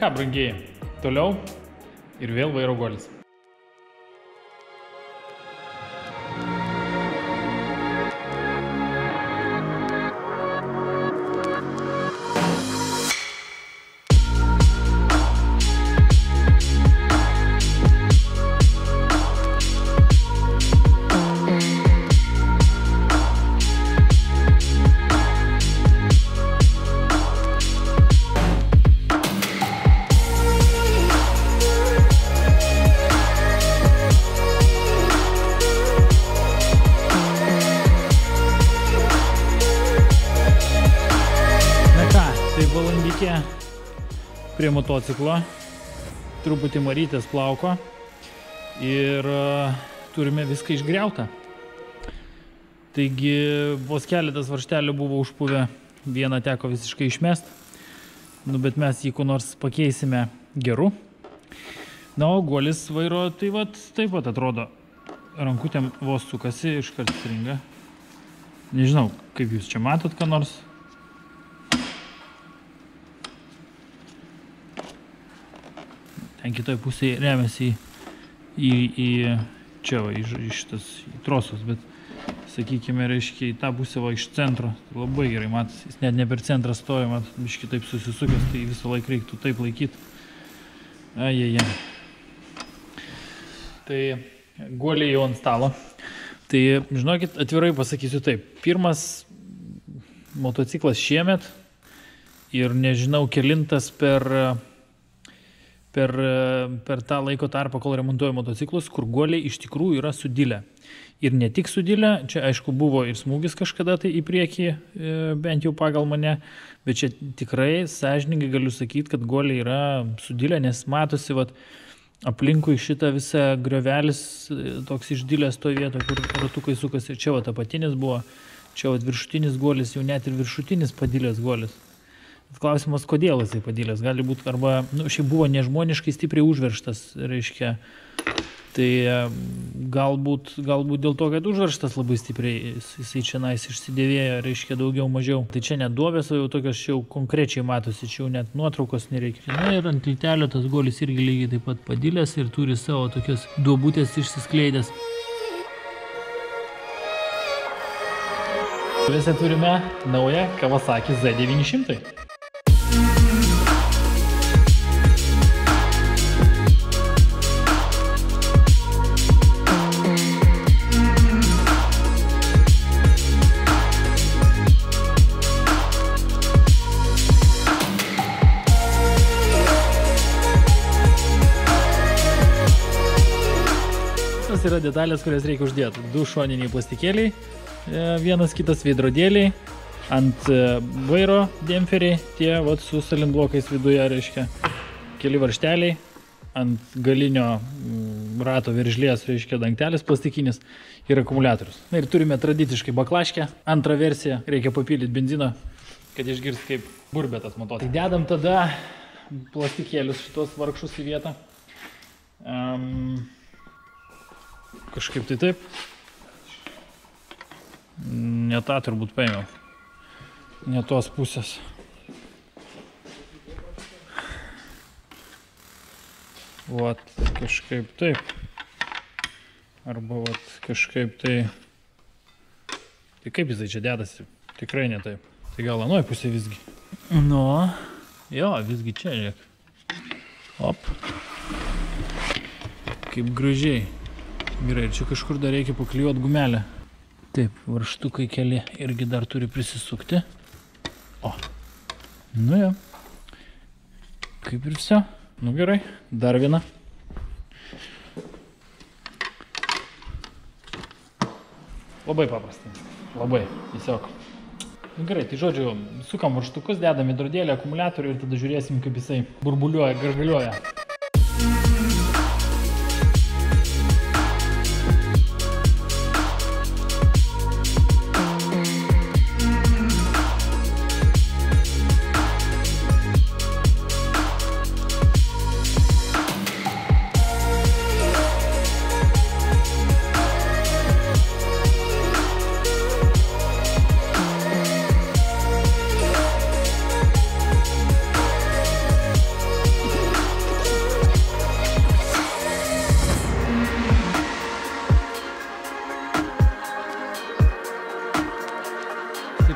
ką, brangieji, toliau ir vėl vairo guolis. Valandykė prie motociklo, truputį marytės plauko ir turime viską išgriautą. Taigi vos keletas varžtelių buvo užpuvę, vieną teko visiškai išmest, bet mes jį ko nors pakeisime geru. Na, o guolis vairo tai vat, taip pat atrodo, rankutėm vos sukasi, iškart stringa. Nežinau, kaip jūs čia matot ką nors. Ten kitoj pusėje remiasi į čia va, į šitas trosus, bet sakykime, reiškia, į tą pusę va iš centro. Labai gerai matosi, jis net ne per centrą stoja, mat, biškį taip susisukęs, tai visą laiką reiktų taip laikyti. Ajajai. Tai guoliai jau ant stalo. Tai, žinokit, atvirai pasakysiu taip. Pirmas motociklas šiemet ir nežinau kelintas per tą laiko tarpą, kol remontuoju motociklus, kur guoliai iš tikrųjų yra sudilę. Ir ne tik sudilę, čia aišku buvo ir smūgis kažkada tai į priekį, bent jau pagal mane, bet čia tikrai sąžiningai galiu sakyti, kad guoliai yra sudilę, nes matosi, vat, aplinkui šitą visą griovelis toks išdilęs toje vietoje, kur ratukai sukasi. Čia vat apatinis buvo, čia vat viršutinis guolis, jau net ir viršutinis padilęs guolis. Klausimas, kodėl jisai padilęs, gali būti, arba, šiaip buvo nežmoniškai stipriai užveržtas, reiškia, tai galbūt dėl to, kad užveržtas labai stipriai, jisai čia nais išsidėvėjo, reiškia, daugiau mažiau. Tai čia net duobės, jau tokios čia jau konkrečiai matosi, čia jau net nuotraukos nereikia. Na ir ant lytelio tas guolis irgi lygiai taip pat padilęs ir turi savo tokios duobutės išsiskleidęs. Visi turime naują Kawasaki Z900. Tas yra detalės, kurias reikia uždėti. Du šoniniai plastikėliai, vienas kitas veidrodėliai, ant vairo demperiai, tie vat, su salindblokais viduje, reiškia, keli varžteliai, ant galinio rato veržlės, reiškia, dangtelis plastikinis ir akumuliatorius. Na ir turime tradiciškai baklaškę, antrą versiją, reikia papildyti benzino, kad išgirs kaip burbė tas motociklas. Tai dedam tada plastikėlius šitos vargšus į vietą. Kažkaip tai taip. Ne tą turbūt paėmiau. Ne tos pusės. Vat kažkaip taip. Arba vat kažkaip tai. Tai kaip jisai čia dedasi? Tikrai ne taip. Tai gal anoj pusė visgi. Nu, jo, visgi čia, žiūrėk. Op. Kaip gražiai. Gerai, ir čia kažkur dar reikia paklijuoti gumelę. Taip, varžtukai keli irgi dar turi prisisukti. O, nu jo. Kaip ir viso. Nu gerai, dar viena. Labai paprastai. Labai, tiesiog. Nu gerai, tai žodžiu, sukam varžtukus, dedam veidrodėlį, akumuliatorių ir tada žiūrėsim, kaip jisai burbuliuoja, gargaliuoja.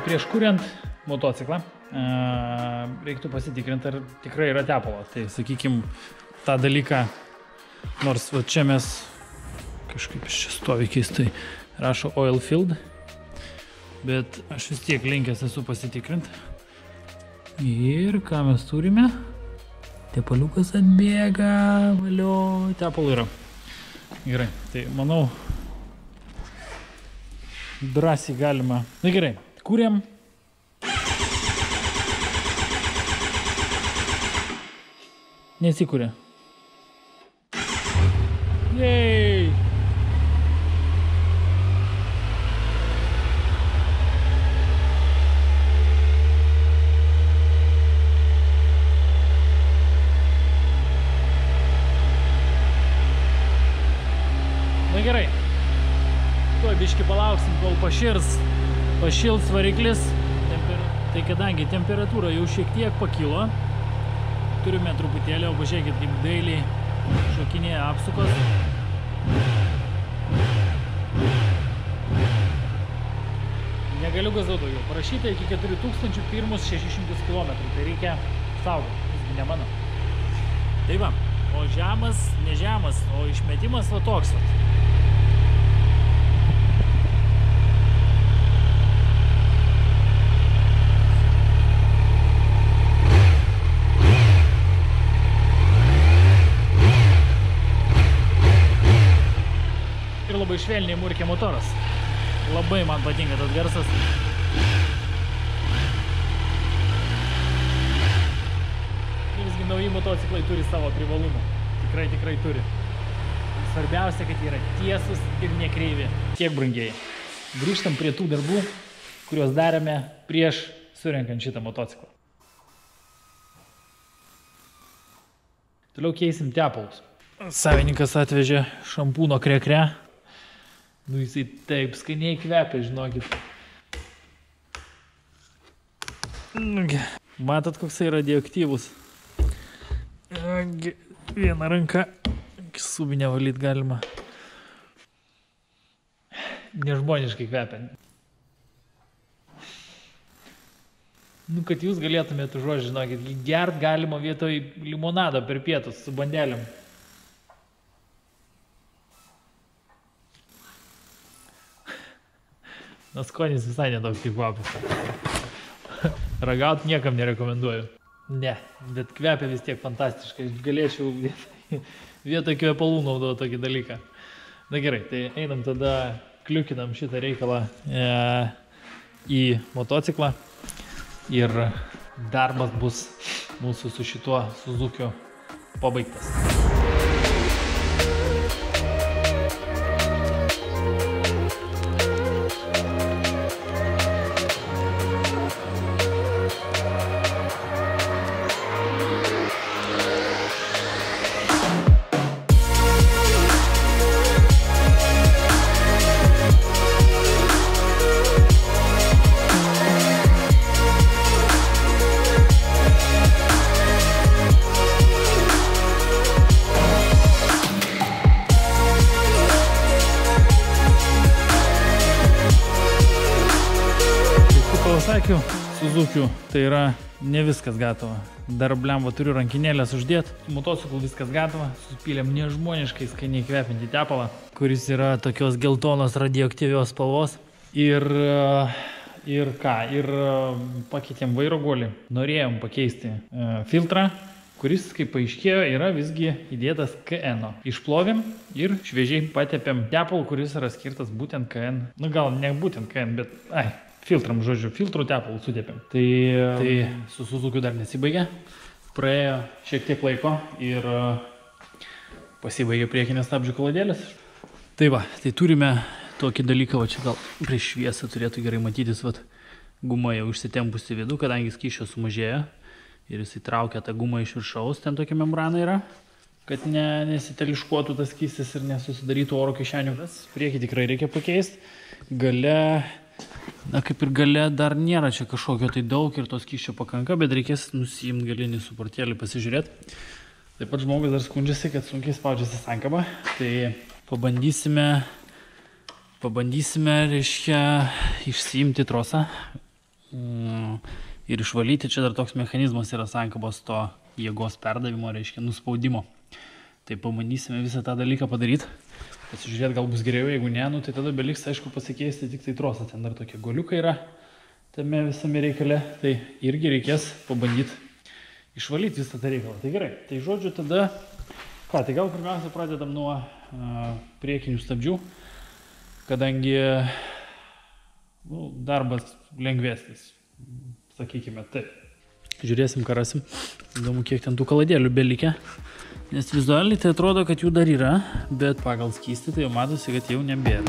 prieš kuriant motociklą reiktų pasitikrinti, ar tikrai yra tepalo. Tai sakykim, tą dalyką, nors va čia mes kažkaip čia stovi keistai, rašo oil filled, bet aš vis tiek linkęs esu pasitikrinti. Ir ką mes turime? Tepaliukas atbėga, valio, tepalų yra. Gerai, tai manau, drąsiai galima. Na gerai, kūrėm. Nesikūrė. Jej! Na gerai. Tuo biškį palauksim, kol pašils variklis. Tai kadangi temperatūra jau šiek tiek pakilo, turime truputėlį, o pažiūrėkit, kaip dailiai šokinėja apsukos. Negaliu gazdauti daugiau. Parašyta iki 4000 pirmus 600 km. Tai reikia saugoti, visgi ne mano. Tai va, o žemas, ne žemas, o išmetimas va toks va. Labai švelniai murkia motoras. Labai man patinka tas garsas. Visgi nauji motociklai turi savo privalumų. Tikrai turi. Svarbiausia, kad yra tiesus ir nekreivi. Kiek brangiai. Grįžtam prie tų darbų, kuriuos darėme prieš surenkant šitą motociklą. Toliau keisim tepalus. Savininkas atvežė šampūno krekre. Nu, jisai taip skaniai kvepia, žinokit. Matot, koksai radioaktyvus. Vieną ranką subinę valyt galima. Nežmoniškai kvepia. Nu, kad jūs galėtumėte žodžiu, žinokit, gert galima vietoj limonado per pietus su bandelėm. Na, skonis visai netoks kaip kvapas. Ragaut niekam nerekomenduoju. Ne, bet kvepia vis tiek fantastiškai. Galėčiau vietoj kvepalų naudoti tokį dalyką. Na gerai, tai einam tada, kliukinam šitą reikalą į motociklą. Ir darbas bus mūsų su šituo Suzukiu pabaigtas. Suzukiu, tai yra ne viskas gatava. Dar blemba turiu rankinėlės uždėti. Motociklų viskas gatava. Supylėm nežmoniškai skaniai kvepiantį tepalą, kuris yra tokios geltonos radioaktyvios spalvos. Ir pakeitėm vairo guolį. Norėjom pakeisti filtrą, kuris, kaip paaiškėjo, yra visgi įdėtas KN-o. Išplovėm ir šviežiai patepėm tepalą, kuris yra skirtas būtent KN. Nu gal ne būtent KN, bet filtram, žodžiu, filtrų tepalų sutepėm. Tai su Suzukiu dar nesibaigė. Praėjo šiek tiek laiko ir pasibaigė priekinės stabdžių kaladėlės. Tai va, tai turime tokį dalyką, va čia gal prieš šviesą turėtų gerai matytis, va, guma jau užsitempusi vidų, kadangi skysčio sumažėjo ir jis įtraukia tą gumą iš viršaus, ten tokia membrana yra, kad nesiteliškuotų tas skystis ir nesusidarytų oro kišenių. Priekį tikrai reikia pakeisti. Gale, na kaip ir gale dar nėra čia kažkokio tai daug ir to skysčio pakanka, bet reikės nusiimti galinį suportėlį, pasižiūrėti. Taip pat žmogus dar skundžiasi, kad sunkiai spaudžiasi sankaba. Tai pabandysime, reiškia, išsiimti trosą. ir išvalyti. Čia dar toks mechanizmas yra sankabos to jėgos perdavimo, reiškia nuspaudimo. Tai pabandysime visą tą dalyką padaryti. Pasižiūrėti, gal bus geriau, jeigu ne, tai tada beliks, aišku, pasikeisti tik tai trosą. Ten dar tokie goliukai yra tame visame reikale. Tai irgi reikės pabandyti išvalyti visą tą reikalą. Tai gerai. Tai žodžiu tada, tai gal pirmiausia pradedam nuo priekinių stabdžių, kadangi darbas lengvesnis, sakykime taip. Žiūrėsim, ką rasim. Įdomu, kiek ten tų kaladėlių belikę. Nes vizualiai tai atrodo, kad jų dar yra, bet pagal skystį tai jau matosi, kad jau nebėra.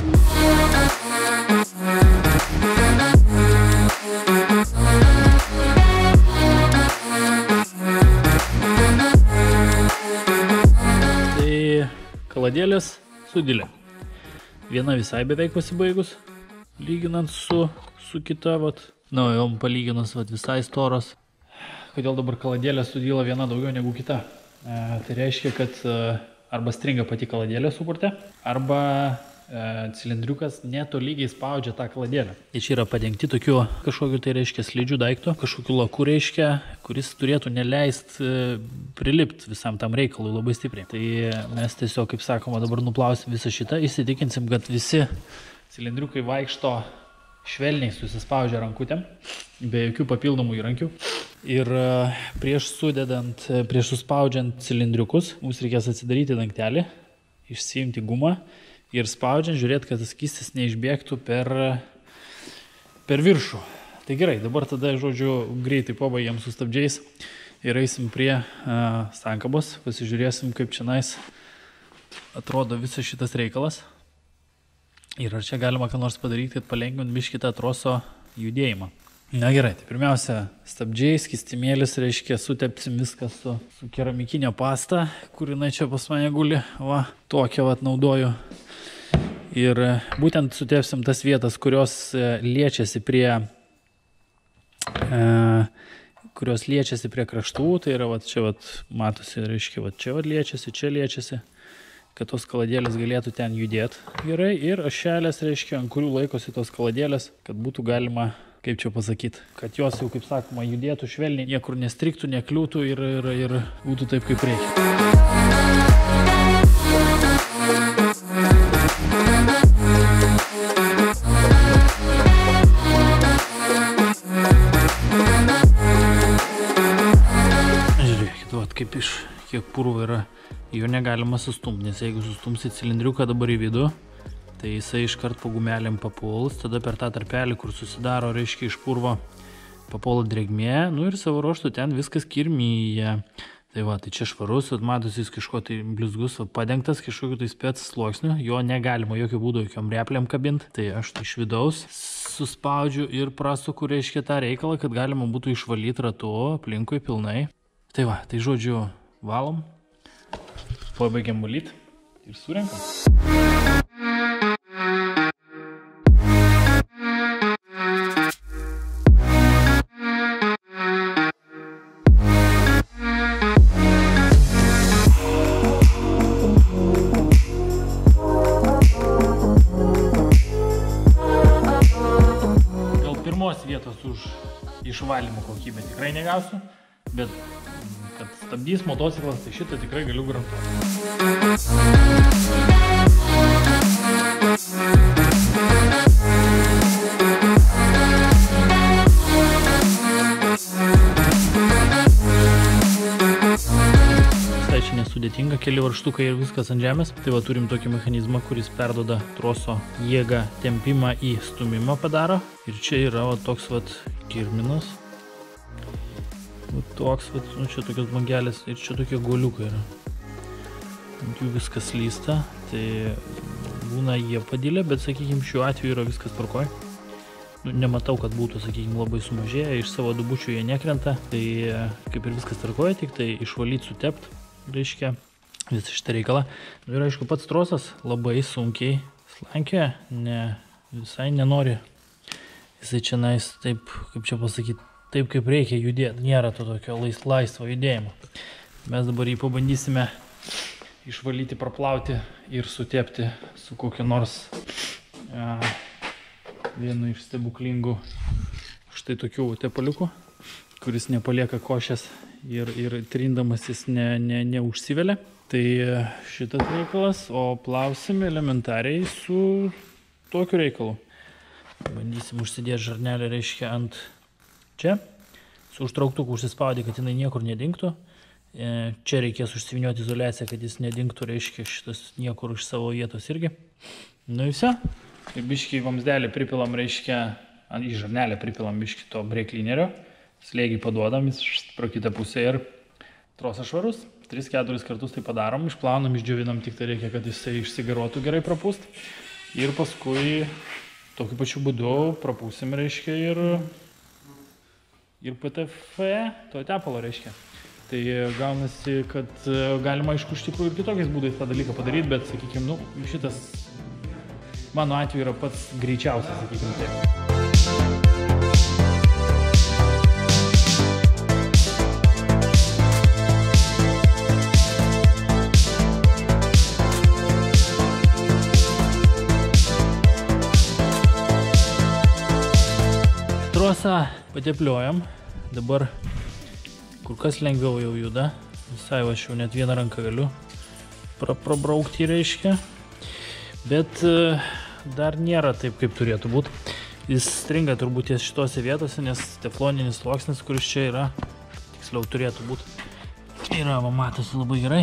Tai kaladėlės sudilė. Viena visai beveik pasibaigus, lyginant su kita, jom palyginus visai storos. Kodėl dabar kaladėlė sudyla viena daugiau negu kita? Tai reiškia, kad arba stringa pati kaladėlė supurte, arba cilindriukas netolygiai spaudžia tą kaladėlę. Ir čia yra padengti tokiu kažkokiu tai reiškia slidžių daiktų, kažkokiu laku reiškia, kuris turėtų neleist prilipti visam tam reikalui labai stipriai. Tai mes tiesiog, kaip sakoma, dabar nuplausim visą šitą, įsitikinsim, kad visi cilindriukai vaikšto švelniai susispaudžia rankutėm, be jokių papildomų įrankių. Ir prieš suspaudžiant cilindriukus, mums reikės atsidaryti dangtelį, išsiimti gumą ir spaudžiant žiūrėti, kad tas skystis neišbėgtų per viršų. Tai gerai, dabar tada, žodžiu, greitai pabaigiam su stabdžiais ir eisim prie sankabos, pasižiūrėsim, kaip čionais atrodo visas šitas reikalas. Ir ar čia galima ką nors padaryti, kad palengvint biškį tą troso judėjimą. Na gerai, tai pirmiausia, stabdžiai, skystimėlis, reiškia, sutepsim viską su keramikinė pasta, kur jinai čia pas mane guli, tokią naudoju. Ir būtent sutepsim tas vietas, kurios liečiasi prie kraštų, tai yra čia matosi, reiškia, čia liečiasi, kad tos kaladėlės galėtų ten judėti gerai, ir ašelės, reiškia, ant kurių laikosi tos kaladėlės, kad būtų galima, kaip čia pasakyti, kad jos jau, kaip sakoma, judėtų švelniai, niekur nestriktų, nekliūtų ir būtų taip, kaip reikia. Žiūrėkit, kaip kiek purvo yra. Jo negalima sustumti, nes jeigu sustumsi cilindriuką dabar į vidų, tai jisai iškart po gumelėm papuls, tada per tą tarpelį, kur susidaro, reiškia, iš purvo papuola drėgmė, ir savo ruožtu ten viskas kirmyje. Tai tai čia švarus, matosi jis kažko tai blizgus, padengtas kažkokiu tai spec sluoksniu, jo negalima jokių būdų jokiom replėm kabinti, tai aš iš vidaus suspaudžiu ir prasuku, reiškia, tą reikalą, kad galima būtų išvalyti ratu aplinkui pilnai. Tai tai žodžiu, valom. Pabaigiam valyti ir surenkam. Gal pirmos vietos už išvalymo kokybę tikrai negausiu, bet kad stabdys motociklas, tai šitą tikrai galiu garantuoti. Tai čia nesudėtinga, keli varžtukai ir viskas ant žemės. Tai turim tokį mechanizmą, kuris perduoda troso jėgą, tempimą į stumimą padaro. Ir čia yra toks kirminas. Toks, čia tokios bangelės ir čia tokie goliukai yra. Ant jų viskas lysta, tai būna jie padilę, bet, sakykime, šiuo atveju yra viskas tvarkoj. Nematau, kad būtų, sakykime, labai sumažėję, iš savo dubučių jie nekrenta, tai kaip ir viskas tvarkoj, tik tai išvalyti, sutept, reiškia, visą šitą reikalą. Ir aišku, pats trosas labai sunkiai slankioja, visai nenori. Jisai čia taip, kaip čia pasakyti, taip kaip reikia judėti, nėra to tokio laisvo judėjimo. Mes dabar jį pabandysime išvalyti, praplauti ir sutepti su kokiu nors vienu iš stebuklingų štai tokių tepaliukų, kuris nepalieka košės ir trindamas jis neužsivelia. Tai šitas reikalas, o plausim elementariai su tokiu reikalu. Bandysim užsidėti žarnelę, reiškia, ant čia. Su užtrauktuku užsispaudė, kad jinai niekur nedingtų. Čia reikės užsivinioti izoliaciją, kad jis nedingtų, reiškia, šitas niekur iš savo vietos irgi. Nu ir visi. Ir biškį vamsdelį pripilam, reiškia, į žarnelę pripilam biškį to brėklinerio. Slėgį paduodam, jis pro kitą pusę ir trosas švarus. 3-4 kartus tai padarom, išplaunam, išdžiovinam, tik tai reikia, kad jisai išsigaruotų gerai prapūst. Ir paskui tokiu pačiu būdu prapūsim, reiškia, ir PTF, to tepalo, reiškia. Tai gaunasi, kad galima, aišku, iš tikrųjų ir kitokiais būdais tą dalyką padaryti, bet, sakykime, šitas mano atveju yra pats greičiausias, sakykime, taip. Trosą patepliojam, dabar kur kas lengviau jau juda, visai aš jau net vieną ranką galiu prabraukti, reiškia, bet dar nėra taip, kaip turėtų būti. Jis stringa turbūt ties šitose vietose, nes tefloninis sluoksnis, kuris čia yra, tiksliau turėtų būti, yra, va, matosi labai gerai.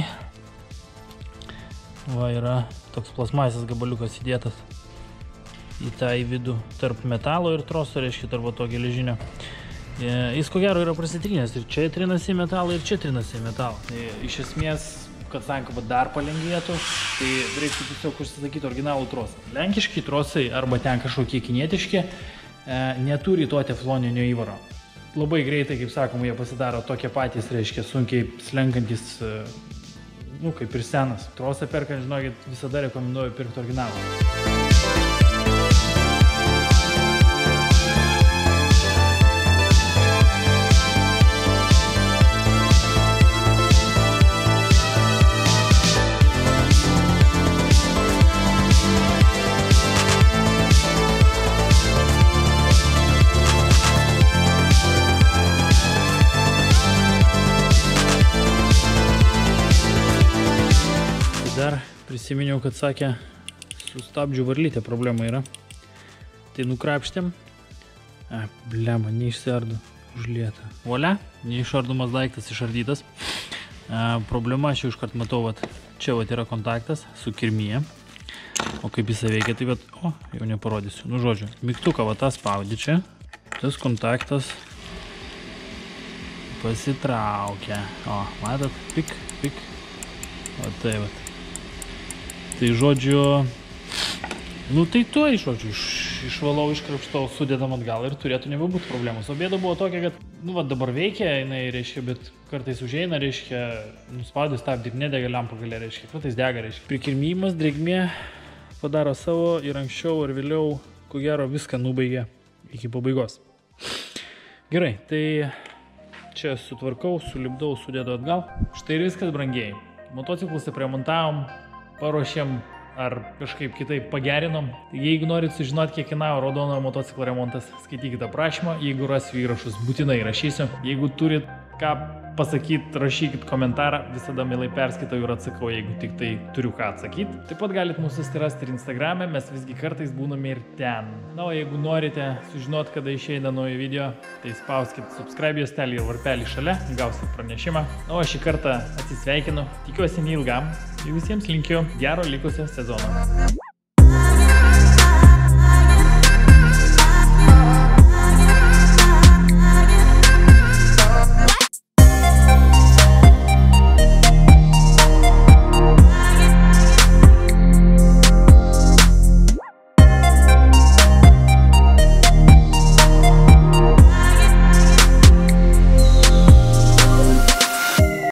Va, yra toks plasmasės gabaliukas įdėtas į tą į vidų tarp metalo ir troso, reiškia, tarp to geležinio. Jis ko gero yra prasitrynęs ir čia trinasi į metalą ir čia trinasi į metalą. Iš esmės, kad sankaba dar palengvėtų, tai reiktų tiesiog užsisakyti originalų trosą. Lenkiški trosai arba ten kažkokie kinietiški neturi to tefloninio įvaro. Labai greitai, kaip sakoma, jie pasidaro tokie patys, reiškia, sunkiai slenkantis, kaip ir senas. Trosą perkant, žinokit, visada rekomenduoju pirkti originalą. Dar prisiminiau, kad sakė, su stabdžių varlytė problema yra. Tai nukrapštėm. Blema, neišsiardu, užlieta. Volia, neišardomas daiktas išardytas. Problema, aš jau iškart matau, čia yra kontaktas su kirmyje. O kaip jisai veikia, tai jau neparodysiu. Nu, žodžiu, mygtuką tą spaudi čia. Tas kontaktas pasitraukia. O, matot, pik. O tai Tai žodžiu, tai tuoj, žodžiu, išvalau, iškrapštau, sudėdam atgal ir turėtų nebebūti problemos. O bėda buvo tokia, kad, dabar veikia, jinai, reiškia, bet kartais užeina, reiškia, nuspaudė stabdį ir nedega lempa gale, reiškia, kartais dega, reiškia. Prikirmimas, drėgmė padaro savo ir anksčiau ar vėliau, ko gero, viską nubaigė iki pabaigos. Gerai, tai čia sutvarkau, sulipdau, sudėdu atgal. Štai ir viskas, brangieji. Motociklus apremontavom, paruošėm ar kažkaip kitaip pagerinom. Jeigu norit sužinoti, kiek kainavo raudonojo motociklo remontas, skaitykite aprašymą. Jeigu rasiu įrašus, būtinai rašysiu. Jeigu turit ką pasakyti, rašykit komentarą. Visada mielai perskaitau ir atsakau, jeigu tik tai turiu ką atsakyti. Taip pat galit mūsų susirasti ir Instagrame, mes visgi kartais būname ir ten. Na, o jeigu norite sužinoti, kada išeina naujo video, tai spauskit subscribe juostelį ir varpelį šalia, gausit pranešimą. Na, o šį kartą atsisveikinu, tikiuosi neilgam ir visiems linkiu gero likusio sezono.